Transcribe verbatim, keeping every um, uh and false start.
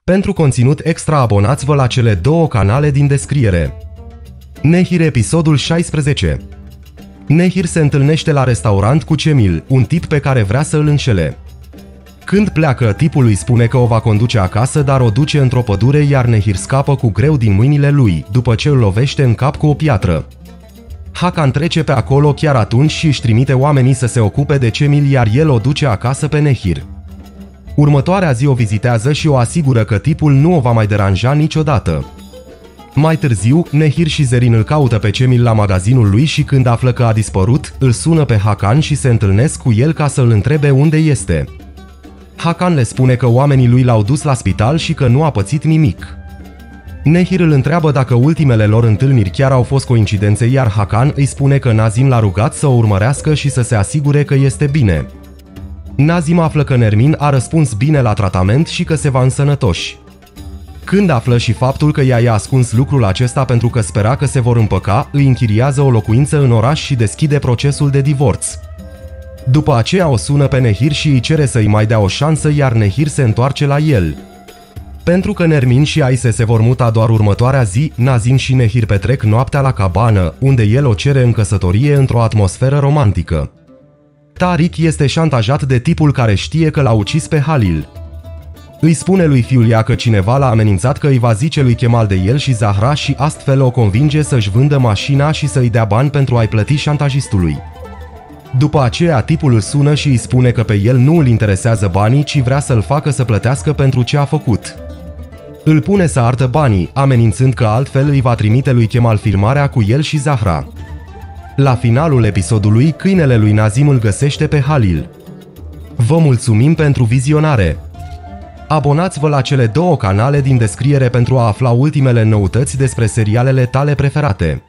Pentru conținut extra abonați-vă la cele două canale din descriere. Nehir, episodul șaisprezece. Nehir se întâlnește la restaurant cu Cemil, un tip pe care vrea să îl înșele. Când pleacă, tipul îi spune că o va conduce acasă, dar o duce într-o pădure, iar Nehir scapă cu greu din mâinile lui, după ce îl lovește în cap cu o piatră. Hakan trece pe acolo chiar atunci și își trimite oamenii să se ocupe de Cemil, iar el o duce acasă pe Nehir. Următoarea zi o vizitează și o asigură că tipul nu o va mai deranja niciodată. Mai târziu, Nehir și Zerrin îl caută pe Cemil la magazinul lui și când află că a dispărut, îl sună pe Hakan și se întâlnesc cu el ca să îl întrebe unde este. Hakan le spune că oamenii lui l-au dus la spital și că nu a pățit nimic. Nehir îl întreabă dacă ultimele lor întâlniri chiar au fost coincidențe, iar Hakan îi spune că Nazim l-a rugat să o urmărească și să se asigure că este bine. Nazim află că Nermin a răspuns bine la tratament și că se va însănătoși. Când află și faptul că ea i-a ascuns lucrul acesta pentru că spera că se vor împăca, îi închiriază o locuință în oraș și deschide procesul de divorț. După aceea o sună pe Nehir și îi cere să-i mai dea o șansă, iar Nehir se întoarce la el. Pentru că Nermin și Aise se vor muta doar următoarea zi, Nazim și Nehir petrec noaptea la cabană, unde el o cere în căsătorie într-o atmosferă romantică. Tariq este șantajat de tipul care știe că l-a ucis pe Halil. Îi spune lui Fiulia că cineva l-a amenințat că îi va zice lui Kemal de el și Zahra și astfel o convinge să-și vândă mașina și să-i dea bani pentru a-i plăti șantajistului. După aceea, tipul îl sună și îi spune că pe el nu îl interesează banii, ci vrea să-l facă să plătească pentru ce a făcut. Îl pune să ardă banii, amenințând că altfel îi va trimite lui Kemal filmarea cu el și Zahra. La finalul episodului, câinele lui Nazim îl găsește pe Halil. Vă mulțumim pentru vizionare! Abonați-vă la cele două canale din descriere pentru a afla ultimele noutăți despre serialele tale preferate.